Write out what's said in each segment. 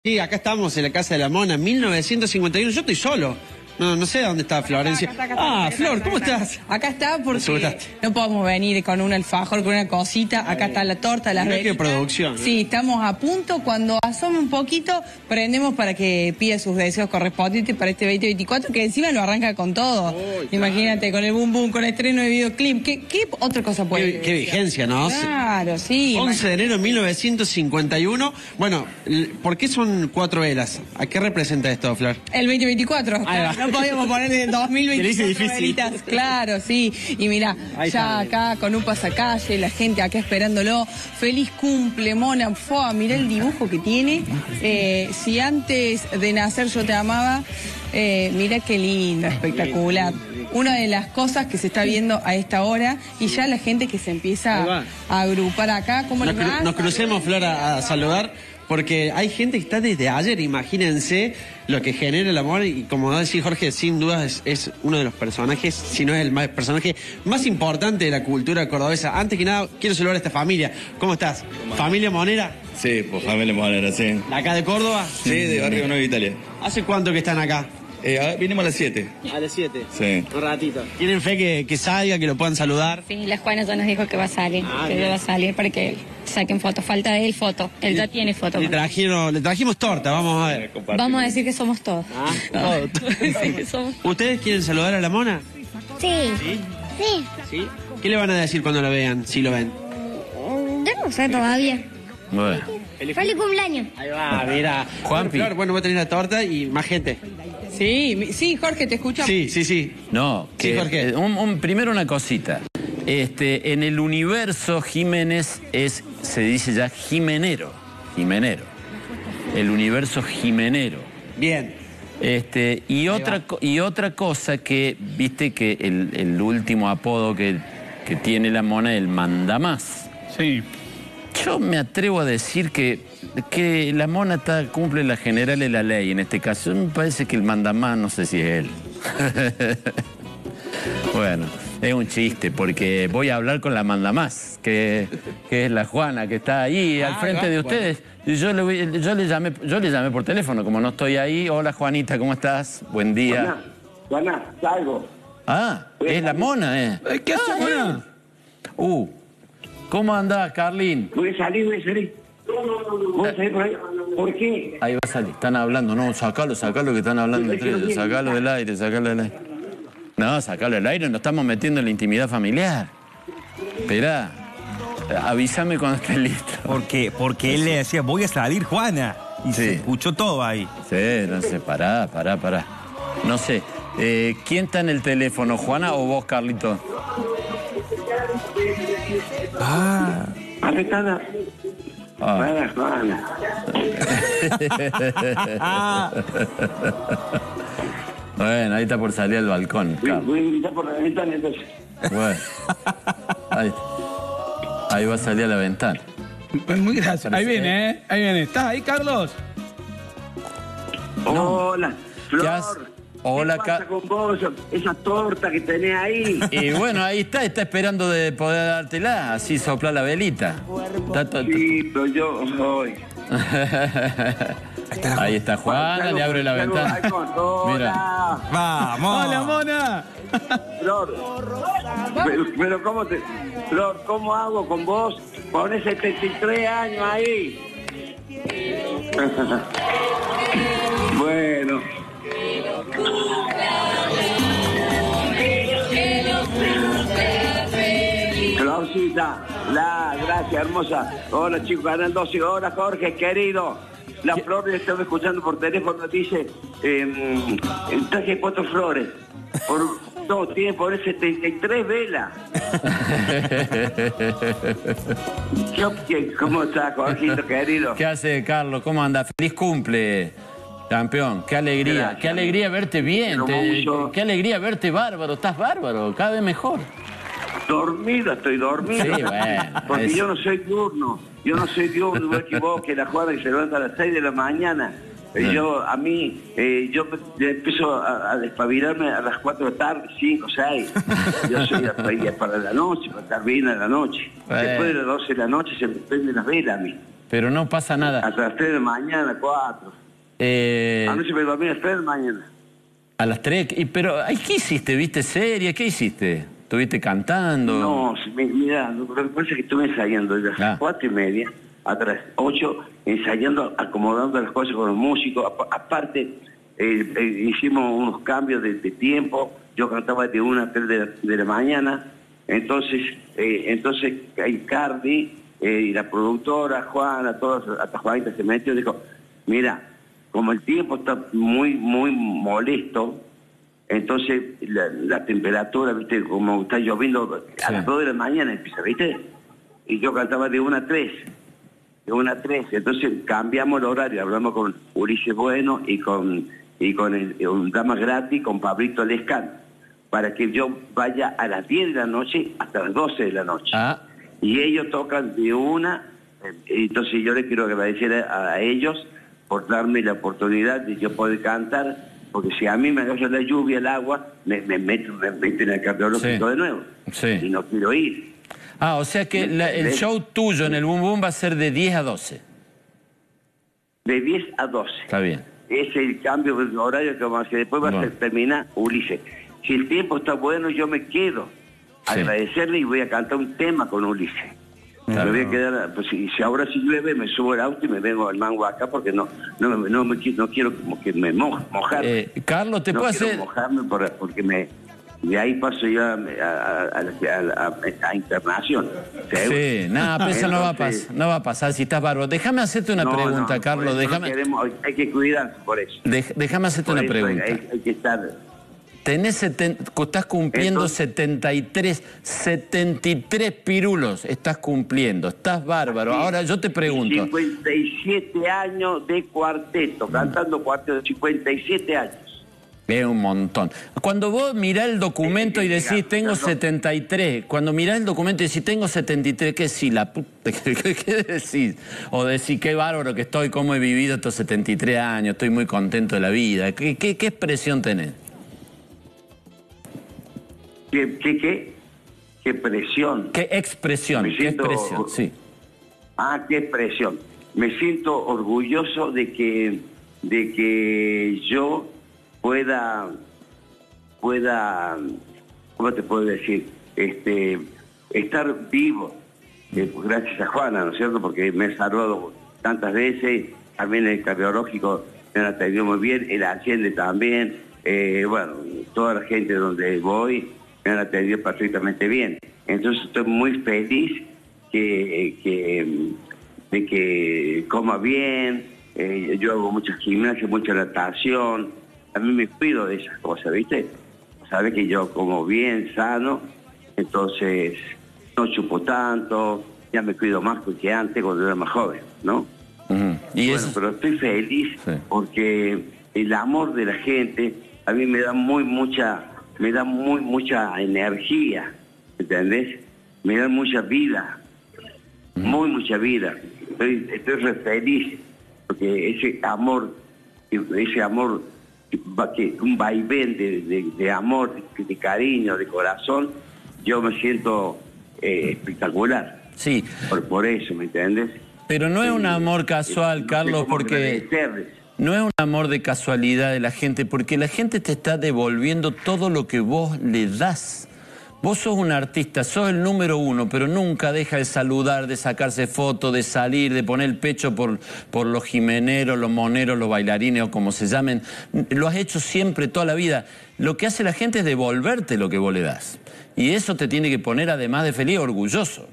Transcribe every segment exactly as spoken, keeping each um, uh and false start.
Sí, acá estamos en la Casa de la Mona, mil novecientos cincuenta y uno. Yo estoy solo. No, no sé dónde está Florencia. Acá está, acá está, ah, acá Flor, está, ¿cómo acá estás? Acá está porque Asustaste. no podemos venir con un alfajor, con una cosita. Acá está la torta, las Mirá qué velitas. producción, ¿eh? Sí, estamos a punto. Cuando asome un poquito, prendemos para que pida sus deseos correspondientes para este veinte veinticuatro, que encima lo arranca con todo. Uy, Imagínate, claro. con el boom boom, con el estreno de videoclip. ¿Qué, qué otra cosa puede Qué, qué vigencia, ¿no? Claro, sí. once de enero de mil novecientos cincuenta y uno. Bueno, ¿por qué son cuatro velas? ¿A qué representa esto, Flor? El veinte veinticuatro. Ahí va. No podíamos ponerle el dos mil veinticuatro. Se le hizo difícil. Velitas. Claro, sí. Y mira, Ahí ya está. acá con un pasacalle, la gente acá esperándolo. Feliz cumple, Mona. Fua, mirá el dibujo que tiene. Eh, si antes de nacer yo te amaba, eh, mirá qué lindo, espectacular. Una de las cosas que se está viendo a esta hora y ya la gente que se empieza a, a agrupar acá. ¿Cómo Nos, les va? cru nos crucemos, Flor, a, a saludar, porque hay gente que está desde ayer. Imagínense lo que genera el amor, y como decía Jorge, sin duda es, es uno de los personajes, si no es el más, personaje más importante de la cultura cordobesa. Antes que nada, quiero saludar a esta familia. ¿Cómo estás? ¿Familia Monera? Sí, pues familia Monera, sí. ¿La acá de Córdoba? Sí, de Barrio Nueva Italia. ¿Hace cuánto que están acá? Eh, ahora vinimos a las siete. A las siete. Sí. Un ratito. ¿Tienen fe que, que salga, que lo puedan saludar? Sí, la Juana ya nos dijo que va a salir, Ah, que bien. va a salir para que saquen fotos. Falta de él foto. Él ya tiene foto. Le, trajeron, le trajimos torta, vamos a ver. Vamos a decir que somos todos. Ah, No. todo. Sí, que somos. ¿Ustedes quieren saludar a la Mona? Sí. ¿Sí? Sí. ¿Sí? ¿Qué le van a decir cuando la vean, si lo ven? Yo no sé todavía. Bueno. Feliz cumpleaños. Ahí va, mira. Juanpi. Flor, bueno, voy a tener la torta y más gente. Sí, mi- sí, Jorge, te escuchamos. Sí, sí, sí. No, Sí, que, Jorge. eh, un- un- primero una cosita. Este, en el universo Jiménez es, se dice ya Jimenero, Jimenero. El universo Jimenero. Bien. Este, y otra co- y otra cosa que, viste que el, el último apodo que, que tiene la Mona es el mandamás. Sí. Yo me atrevo a decir que, que la Mona está, cumple la general de la ley en este caso. Me parece que el mandamás, no sé si es él. Bueno, es un chiste, porque voy a hablar con la mandamás, que, que es la Juana, que está ahí al Ah, frente va, de bueno. ustedes. Y yo le, voy- yo, le llamé, yo le llamé por teléfono, como no estoy ahí. Hola, Juanita, ¿cómo estás? Buen día. Juana, Juana, salgo. Ah, es la Mona, ¿eh? Eh, ¿Qué hace, Juana? Uh, ¿cómo andás, Carlín? Voy a salir, voy a salir. Voy a salir por ahí. ¿Por qué? Ahí va a salir, están hablando, no, sacalo, sacalo que están hablando entre ellos, sacalo del aire, sacalo del aire. No, sacalo del aire, nos estamos metiendo en la intimidad familiar. Esperá, avísame cuando estés listo. Porque, porque él le decía, voy a salir, Juana. Y Sí. se escuchó todo ahí. Sí, no sé, pará, pará, pará. No sé, eh, ¿quién está en el teléfono, Juana o vos, Carlito? Ah. Arrestada. Ah. Juana, Juana. Bueno, ahí está por salir al balcón, Voy, Carlos. voy a gritar por la ventana entonces. Bueno, ahí, ahí va a salir a la ventana. Muy gracioso. Ahí viene, ¿eh? Ahí viene. ¿Estás ahí, Carlos? Hola, Flor. ¿Qué haces? Hola, ¿Qué pasa Ca- con vos? Esa torta que tenés ahí. Y bueno, ahí está, está esperando de poder dártela, así soplar la velita. Está to- Sí, pero yo hoy. Ahí está Juana, le abre la ventana. Mira. Mira. ¡Vamos! ¡Hola, Mona! Flor. Pero, pero ¿cómo te... Flor, ¿cómo hago con vos? Ponés setenta y tres años ahí. Bueno. Florcita, la gracias hermosa. Hola chicos, Canal doce. Hola Jorge, querido. La flor que estaba escuchando por teléfono dice, eh, traje cuatro flores. Por, no, tiene por setenta y tres velas. ¿Qué- ¿Cómo estás, Jorgito, querido? ¿Qué hace, Carlos? ¿Cómo anda? Feliz cumple, campeón. Qué alegría, Gracias. qué alegría verte bien. Pero te- mucho. qué alegría verte bárbaro. Estás bárbaro, cada vez mejor. Dormido, estoy dormido. Sí, bueno, Porque es- yo no soy diurno. Yo no soy diurno, igual que vos, que la Juana que se levanta a las seis de la mañana. Eh, Yo, a mí, eh, yo me- empiezo a, a despabilarme a las cuatro de la tarde, cinco, seis. Yo soy para, para la noche, para estar bien a la noche. Bueno. Después de las doce de la noche se me prenden las velas a mí. pero no pasa nada. Hasta las tres de la mañana, cuatro. Eh, Anoche me dormí a las tres de la mañana. a las tres, y, pero ay, ¿qué hiciste? ¿Viste serie? ¿Qué hiciste? ¿Estuviste cantando? No, mi- mira, lo que pasa es que estuve ensayando desde las Ah. cuatro y media hasta las ocho, ensayando, acomodando las cosas con los músicos. Apa- aparte, eh, eh, hicimos unos cambios de, de tiempo. Yo cantaba de una a tres de la, de la mañana. Entonces, eh, entonces Cardi eh, y la productora, Juana, todos, hasta Juanita se metió y dijo, mira, como el tiempo está muy, muy molesto, entonces la, la temperatura, viste, como está lloviendo, a Sí. las dos de la mañana empieza, viste, y yo cantaba de una a tres, de una a tres, entonces cambiamos el horario, hablamos con Ulises Bueno y con, y con el, un Dama Gratis, con Pablito Lescano, para que yo vaya a las diez de la noche hasta las doce de la noche. Ah, Y ellos tocan de una, eh, entonces yo les quiero agradecer a, a ellos por darme la oportunidad de yo poder cantar, porque si a mí me agarra la lluvia, el agua, me, me meto me meto en el cardiológico Sí. de nuevo. Sí. Y no quiero ir. ah, o sea que la- el show tuyo en el Boom Boom va a ser de diez a doce. De diez a doce. Está bien. Es el cambio de horario que vamos a hacer. Después va Bueno. a ser, terminar Ulises. Si el tiempo está bueno, yo me quedo. Sí. Agradecerle y voy a cantar un tema con Ulises. Claro. Me voy a quedar, pues si, si ahora si llueve, me subo al auto y me vengo al mango acá porque no no, me- no, me, qui- no quiero como que me mo- mojarme. Eh, Carlos, ¿te no puedo quiero hacer...? mojarme por- porque me de ahí paso yo a, a, a, a- a- a internación. Sí, nada, pero eso no va a Entonces, pasar, no va a pasar si estás bárbaro. Déjame hacerte una no, pregunta, no, Carlos, por eso no déjame, queremos- hay que cuidarse por eso. dej- déjame hacerte Por una eso pregunta. Hay, hay que estar... Tenés seten- estás cumpliendo Entonces- setenta y tres, setenta y tres pirulos, estás cumpliendo, estás bárbaro. Ahora yo te pregunto, cincuenta y siete años de cuarteto, cantando cuarteto, cincuenta y siete años. es un montón. Cuando vos mirás el documento y decís, tengo setenta y tres, cuando mirás el documento y decís, tengo setenta y tres, ¿qué decís? La puta, ¿qué, qué decís? O decís, qué bárbaro que estoy, cómo he vivido estos setenta y tres años, estoy muy contento de la vida. ¿Qué, qué, qué expresión tenés? ¿Qué, qué, qué? ¿Qué presión? ¿Qué expresión? Me ¿Qué siento- expresión? Sí. Ah, qué expresión. Me siento orgulloso de que, de que yo pueda, pueda, ¿cómo te puedo decir? Este, estar vivo, eh, gracias a Juana, ¿no es cierto? Porque me ha salvado tantas veces, también el cardiológico me ha atendido muy bien, el Allende también, eh, bueno, toda la gente donde voy me han atendido perfectamente bien. Entonces estoy muy feliz que, que, de que coma bien, eh, yo hago mucha gimnasia, mucha natación, a mí me cuido de esas cosas, ¿viste? Sabes que yo como bien, sano, entonces no chupo tanto, ya me cuido más que antes cuando era más joven, ¿no? Ujú. Y Bueno, eso... pero estoy feliz Sí. porque el amor de la gente a mí me da muy mucha, me da muy mucha energía, ¿entendés? Me da mucha vida, muy mucha vida. Estoy, estoy re feliz porque ese amor, ese amor, va- que un vaivén de, de, de amor, de, de cariño, de corazón, yo me siento eh, espectacular. Sí, Por, por eso, ¿me entiendes? pero no es un amor casual, No sé Carlos, cómo porque... agradecerles. No es un amor de casualidad de la gente, porque la gente te está devolviendo todo lo que vos le das. Vos sos un artista, sos el número uno, pero nunca deja de saludar, de sacarse fotos, de salir, de poner el pecho por, por los jimeneros, los moneros, los bailarines o como se llamen. Lo has hecho siempre, toda la vida. Lo que hace la gente es devolverte lo que vos le das. Y eso te tiene que poner, además de feliz, orgulloso.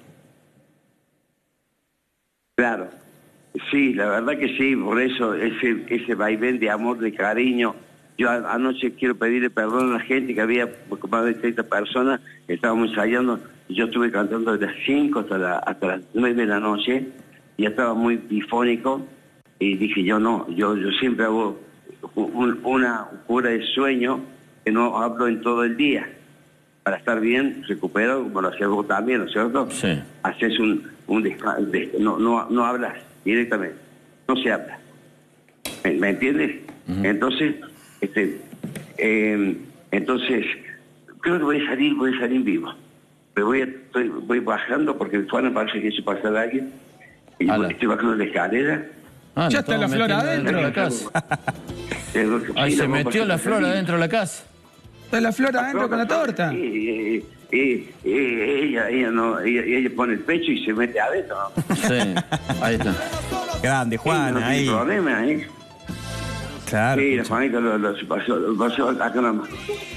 Claro, sí, la verdad que sí, por eso ese ese vaivén de amor, de cariño. Yo a- anoche quiero pedirle perdón a la gente, que había más de treinta personas, que estábamos ensayando, y yo estuve cantando desde las cinco hasta, la, hasta las nueve de la noche, y ya estaba muy bifónico, y dije yo no, yo, yo siempre hago un- una cura de sueño, que no hablo en todo el día, para estar bien recuperado, como lo hacías vos también, ¿no es cierto? Sí. Haces un, un desca- des- no, no, no hablas directamente, no se habla. ¿Me, me entiendes? Ujú. Entonces, este, eh, entonces, creo que voy a salir, voy a salir vivo. Me voy, a- estoy- voy bajando porque Juana parece que hizo pasar a alguien Y Ala. estoy bajando la escalera. Ah, Ya lo está la estamos flor metiendo adentro. de la casa. Tengo que- Ahí sí, se la metió ropa la que flor tenía. adentro de la casa. Está la flor adentro con la torta. Sí, y, y- y- ella, ella, no, ella, ella pone el pecho y se mete adentro. ¿no? Sí, ahí está. Grande, no Juana, tiene ahí. problema, ¿eh? Claro. Sí, la Juanita lo, lo, se pasó, lo pasó acá nomás.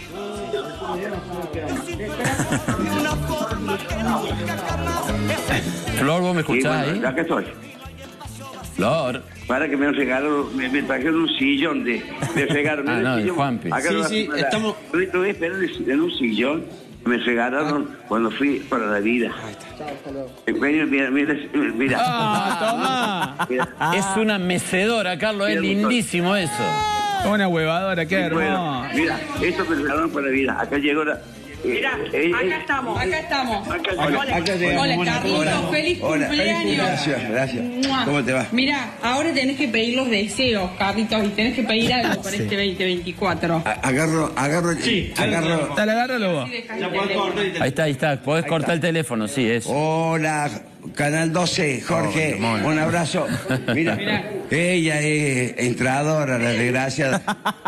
Flor, ¿vos me Sí, escuchás bueno, ahí? acá estoy. Flor. Para que me regalaron, me, me trajeron un sillón de, de regalo. Ah, Mira, no, el de sillón. Juanpi. Acá Sí, lo- sí, la- estamos- Lo estuve esperando en un sillón que me regalaron cuando fui para la vida. Mira, mira, mira, mira. Ah, toma. Mira. Es una mecedora, Carlos, es Mira, lindísimo eso. Una huevadora, qué Bueno, hermoso. mira, esto me regalaron para la vida. Acá llegó la... Mirá, eh, eh, acá estamos, acá estamos. acá- Hola, acá llegamos, hola Mona. Carlitos, Hola. feliz Hola. cumpleaños. Gracias, gracias. Mua. ¿Cómo te va? Mira, ahora tenés que pedir los deseos, Carlitos, y tenés que pedir algo para este veinte veinticuatro. A- Agarro, agarro, Sí, agarro. Dale, agárralo vos. Ya podés cortar y te- Ahí está, ahí está. Podés cortar el teléfono, sí, eso. Hola, Canal doce, Jorge, un abrazo. Mira, Mirá. ella es entradora, la desgraciada.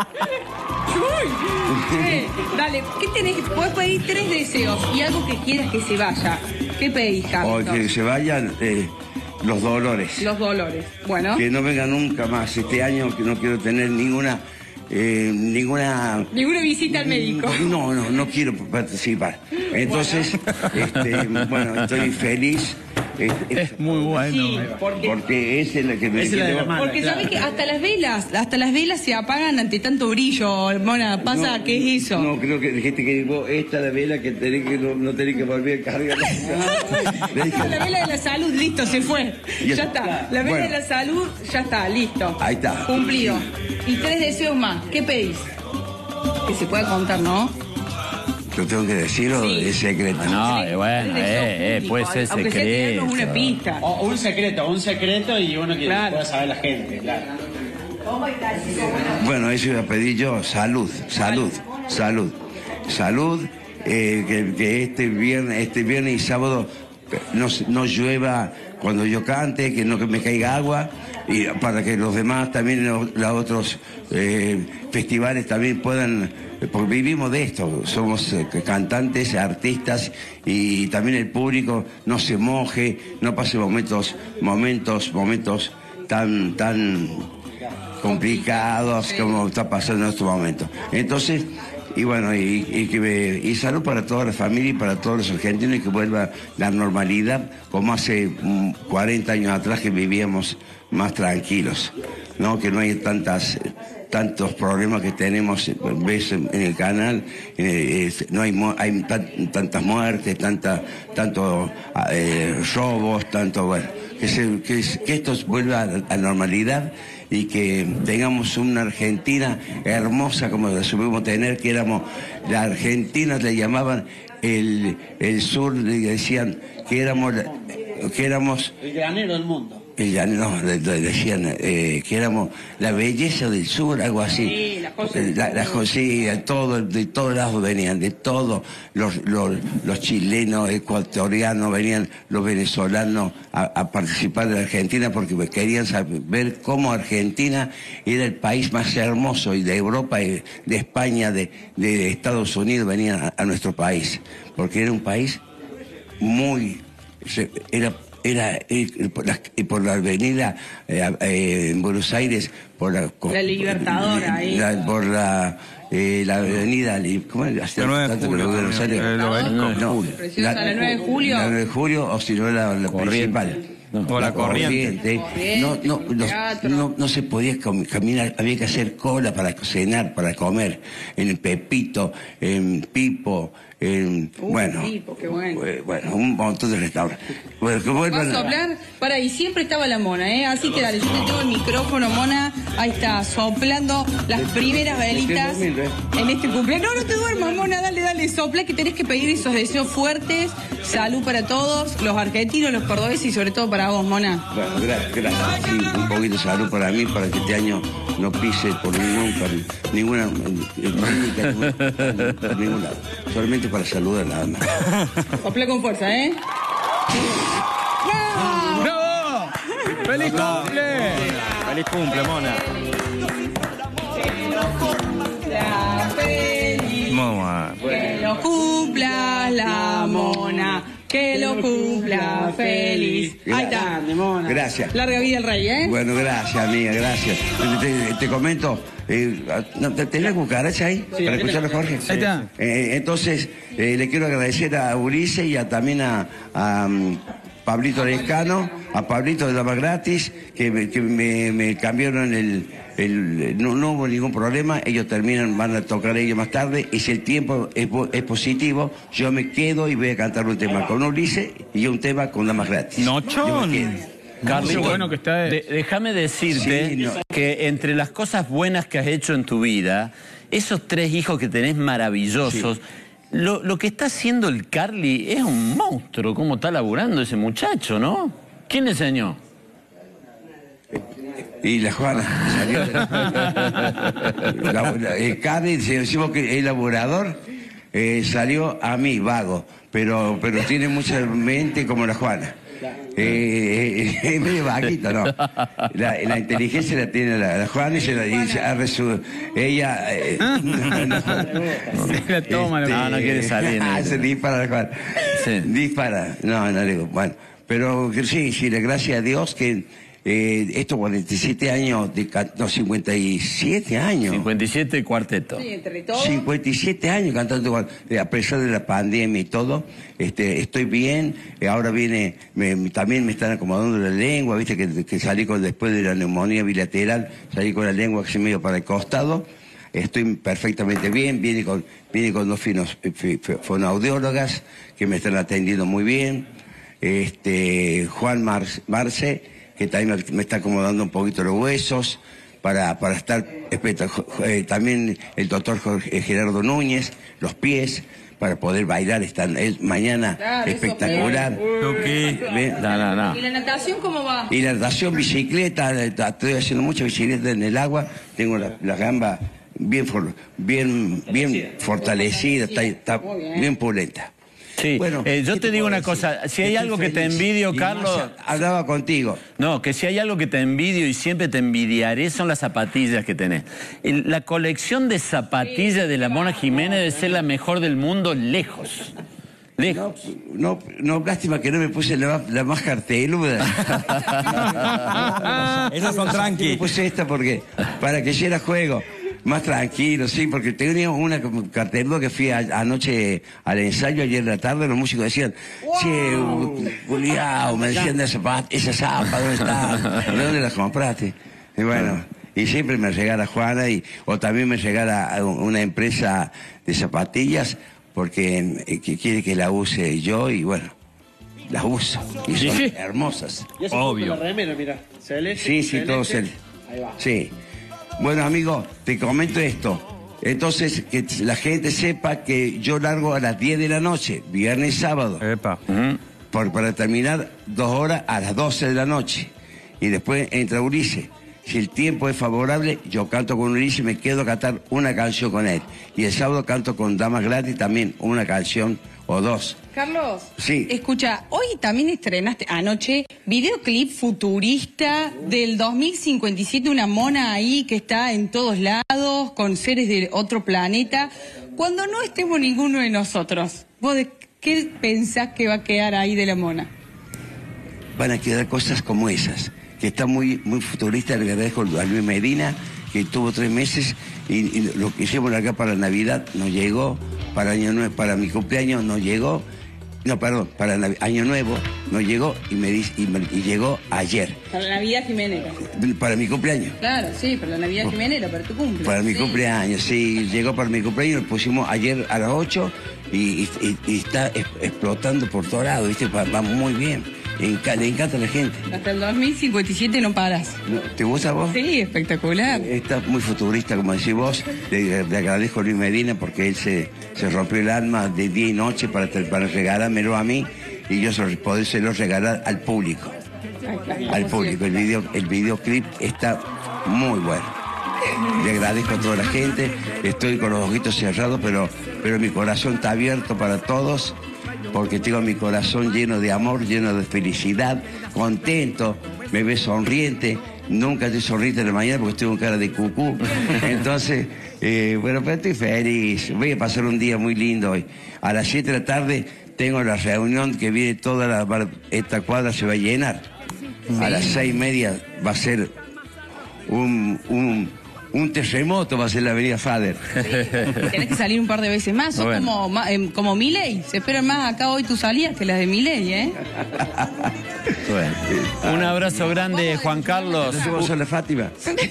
Eh, Dale, ¿qué tenés? Podés pedir tres deseos y algo que quieras que se vaya. ¿Qué pedís, O Carlitos? que se vayan eh, los dolores. Los dolores. Bueno, Que no venga nunca más este año, que no quiero tener ninguna, eh, ninguna... ninguna visita al médico. No, no, no quiero participar. Entonces, este, bueno, estoy feliz. Este, Es muy bueno. Sí, porque porque esa es la que me Esa es la de la mano. Porque claro. sabes que hasta las velas, hasta las velas se apagan ante tanto brillo, Mona. Pasa, No, ¿qué es eso? No, creo que dijiste que vos, esta la vela que tenés que no, no tenés que volver a cargar. Le dije, Ah, la vela de la salud, listo, se fue. Y Ya eso- está. La vela Bueno. de la salud, ya está, listo. Ahí está. Cumplido. Y tres deseos más. ¿Qué pedís? Que se pueda contar, ¿no? ¿Lo tengo que decir o Sí. es secreto? No, eh, bueno, Tres deseos eh, eh, públicos, puede ser aunque sea tirarnos secreto. una pista. O un secreto, un secreto y uno que Claro. pueda saber la gente, claro. Bueno, eso iba a pedir yo, salud, salud, salud, salud, eh, que, que este viernes, este viernes y sábado no, se- no llueva cuando yo cante, que no que me caiga agua, y para que los demás también, los, los otros eh, festivales también puedan, porque vivimos de esto, somos eh, cantantes, artistas, y también el público no se moje, no pase momentos, momentos, momentos tan, tan complicados como está pasando en estos momentos. Entonces, y bueno, y, y que me- y salud para toda la familia y para todos los argentinos, y que vuelva la normalidad como hace mm, cuarenta años atrás, que vivíamos más tranquilos, ¿no? Que no hay tantas tantos problemas que tenemos, eh, ves en, en el canal, eh, es- no hay, mu- hay tan- tantas muertes, tanta, tanto eh, robos, tanto, bueno, que, se- que, es- que esto vuelva a la normalidad y que tengamos una Argentina hermosa como la supimos tener, que éramos, la Argentina le llamaban el, el sur, le decían que éramos, la- que éramos El granero del mundo. ella no, le- le decían eh, que éramos la belleza del sur, algo así. Sí, las cosas del La, la, sur. sí, de todo, de todos lados venían, de todos los, los, los chilenos, ecuatorianos, venían los venezolanos a, a participar de la Argentina porque querían saber, ver cómo Argentina era el país más hermoso, y de Europa, y de España, de, de Estados Unidos venían a, a nuestro país, porque era un país muy, se- era era eh, por, la, eh, por la avenida eh, eh, en Buenos Aires, por la, La Libertadora, ahí. la- por la eh, la avenida, ¿cómo es? Hace La nueve de tanto que julio, no veo Buenos Aires. el obelisco. No, Preciosa, la nueve de julio. La nueve de julio, o si no la, la Corriente. principal. No, o la Corriente. No, no, no, Teatro. no, no se podía com- caminar, había que hacer cola para cenar, para comer, en el Pepito, en Pipo, en, Uh, bueno, Pipo, qué bueno. eh, bueno, un montón de restaurantes. Bueno, que vuelvan ¿Vas a a- soplar? Para, y siempre estaba la Mona, ¿eh? Así que dale, yo te tengo el micrófono, Mona. Ahí está, soplando las primeras velitas durmiendo, ¿eh? en este cumpleaños. No, no te duermas, Mona, dale, dale, sopla, que tenés que pedir esos deseos fuertes. Salud para todos, los argentinos, los cordobeses y sobre todo para vos, Mona. Bueno, gracias, gracias. Sí, un poquito de salud para mí, para que este año no pise por ningún, por ninguna eh, clínica, por ningún lado. Solamente para saludar nada más. Sopla con fuerza, ¿eh? ¡No! ¡Bravo! ¡Feliz cumple! ¡Feliz cumple, Mona! Feliz. Mona. Que lo cumpla la Mona. Que lo cumpla feliz. Ahí está. Gracias. Larga vida el rey, ¿eh? Bueno, gracias, amiga, gracias. Te, te- te comento, eh, no, ¿te- ¿tenés cucaracha ahí? Sí, para aquí escucharlo, la- Jorge. Ahí está. Eh, entonces, eh, le quiero agradecer a Ulises y a, también a, a, um, Pablito Lescano, a Pablito de Dama Gratis, que, me, que me, me cambiaron el... el no, no hubo ningún problema, ellos terminan, van a tocar ellos más tarde, y si el tiempo es, po- es positivo, yo me quedo y voy a cantar un tema con Ulises y un tema con Damas Gratis. Nochón. Yo me quedo. Carlito, Qué bueno que está. de- déjame decirte Sí, no. que entre las cosas buenas que has hecho en tu vida, esos tres hijos que tenés maravillosos, lo, lo que está haciendo el Carly es un monstruo, cómo está laburando ese muchacho, ¿no? ¿Quién le enseñó? Y la Juana salió de la, la- la- el Carly, si decimos que es laborador, eh, salió a mí, vago, pero, pero tiene mucha mente como la Juana. Eh, eh, es medio vaguito, ¿no? La, la inteligencia la tiene la, la Juana y se la y se ha resu- ella eh, no, no, Se la toma, este, No, no quiere salir, ah, ¿no? se dispara la Juana. Sí. Dispara. No, no digo, bueno. Pero que sí, sí, le gracias a Dios que eh, estos cuarenta y siete años, de, ca- no, cincuenta y siete años. cincuenta y siete cuarteto. Sí, entre todos. cincuenta y siete años cantando igual, eh, a pesar de la pandemia y todo, este, estoy bien, eh, ahora viene, me- me- también me están acomodando la lengua, viste que, que salí con, después de la neumonía bilateral, salí con la lengua así medio para el costado, estoy perfectamente bien, viene con, viene con dos finos, eh, fi- fi- fonoaudiólogas que me están atendiendo muy bien, este, Juan Mar- Marce, que también me, me está acomodando un poquito los huesos, para, para estar espectacular. Eh, también el doctor Jorge- eh, Gerardo Núñez, los pies, para poder bailar, están él, mañana Claro, esos espectacular. Tuki. Bien. No, no, no. ¿Y la natación cómo va? Y la natación, bicicleta, eh, estoy haciendo mucha bicicleta en el agua, tengo la, la gamba bien, for- bien, bien fortalecida, está, está Muy bien. bien pulenta. Sí, Bueno, eh, yo ¿qué te digo puedo una decir? cosa, si hay Estoy algo que te feliz. envidio, Y Carlos... más, hablaba contigo. No, que si hay algo que te envidio y siempre te envidiaré son las zapatillas que tenés. El- la colección de zapatillas de la Mona Jiménez debe ser la mejor del mundo, lejos. Lejos. No, no, lástima que no me puse la, más- la más carteluda. Esas son Me tranqui. puse esta porque, para que llegara juego. Más tranquilo, sí, porque tenía una carteluda que fui a- anoche al ensayo, ayer en la tarde, los músicos decían, che, Julián, me decían de esa, pat- esa zapa, ¿dónde está? ¿De dónde la compraste? Y bueno, y siempre me regala Juana, y, o también me regala a una empresa de zapatillas, porque eh, que quiere que la use yo, y bueno, las uso, y son Sí. hermosas. Y ese Obvio. punto la remera, mira. Celeste. Sí, sí, celeste. todo se... Ahí va. Sí. Bueno, amigo, te comento esto. Entonces, que la gente sepa que yo largo a las diez de la noche, viernes y sábado, Epa. Ujú. por, para terminar dos horas a las doce de la noche. Y después entra Ulises. Si el tiempo es favorable, yo canto con Ulises y me quedo a cantar una canción con él. Y el sábado canto con Damas Gratis también una canción o dos. Carlos, Sí. escucha, hoy también estrenaste anoche videoclip futurista del dos mil cincuenta y siete, una mona ahí que está en todos lados, con seres de otro planeta. Cuando no estemos ninguno de nosotros, ¿vos de qué pensás que va a quedar ahí de la mona? Van a quedar cosas como esas, que está muy, muy futurista. Le agradezco a Luis Medina, que tuvo tres meses, y, y lo que hicimos acá para Navidad no llegó, para Año Nuevo, para mi cumpleaños no llegó, no, perdón, para Navi- Año Nuevo no llegó, y me dice, y, me- y llegó ayer, Para la Navidad Jimenera. para mi cumpleaños. Claro, sí, para la Navidad Jimenera, para tu cumple. Para mi Sí. cumpleaños, sí, llegó para mi cumpleaños, lo pusimos ayer a las ocho y, y- y- y está es- explotando por todos lados, ¿viste? Va, va muy bien, Enca- le encanta a la gente. Hasta el dos mil cincuenta y siete no paras. ¿No? ¿Te gusta a vos? Sí, espectacular. Está muy futurista, como decís vos. Le, le agradezco a Luis Medina porque él se, se rompió el alma de día y noche para, para regalármelo a mí y yo se, podérselo regalar al público. Al público. El, video, el videoclip está muy bueno. Le agradezco a toda la gente. Estoy con los ojitos cerrados, pero, pero mi corazón está abierto para todos porque tengo mi corazón lleno de amor, lleno de felicidad, contento. me ve sonriente, nunca estoy sonriente en la mañana porque estoy con cara de cucú. Entonces, eh, bueno, pero estoy feliz. Voy a pasar un día muy lindo hoy. A las siete de la tarde tengo la reunión que viene toda la, esta cuadra se va a llenar. Sí. A las seis y media va a ser un, un, un terremoto, va a ser la avenida Fader. Sí. Tenés que salir un par de veces más, sos bueno. como, eh, como Milei. Se esperan más acá hoy tus salidas que las de Milei, ¿eh? Bueno. Un abrazo grande, Juan Carlos. ¿Vos sos la Fátima?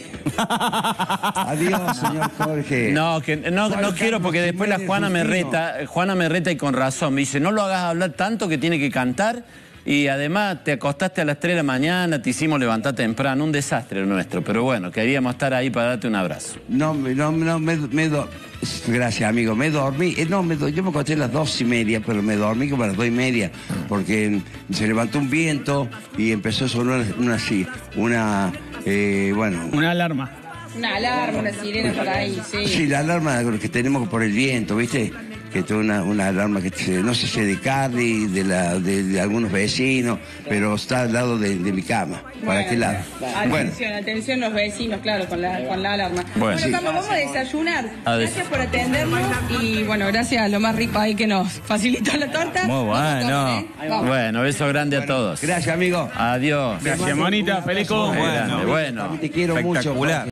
Adiós, señor Jorge. No, que, no, no quiero porque después la Juana me reta, Juana me reta y con razón. Me dice, no lo hagas hablar tanto que tiene que cantar y además te acostaste a las tres de la mañana, te hicimos levantar temprano, un desastre nuestro. Pero bueno, queríamos estar ahí para darte un abrazo. No, no, no, me, me do... Gracias, amigo. Me dormí. Eh, no, me do... yo me acosté a las dos y media, pero me dormí como a las dos y media, porque se levantó un viento y empezó a sonar una así, una, eh, bueno... Una alarma. Una alarma, una sirena por ahí, sí. Sí, la alarma que tenemos por el viento, ¿viste? Que es una, una alarma que se, no sé si de Carly, de, la, de, de algunos vecinos, pero está al lado de, de mi cama. ¿Para bueno, qué lado? Atención, bueno. atención los vecinos, claro, con la, con la alarma. Bueno, bueno sí. Carlos, vamos a desayunar. A gracias por atendernos y bueno, gracias a lo más rico ahí que nos facilitó la torta. Muy bueno. ¿eh? Bueno, beso grande bueno, a todos. Gracias, amigo. Adiós. Gracias, Monita. Feliz cumpleaños. Bueno, bueno. Te quiero mucho.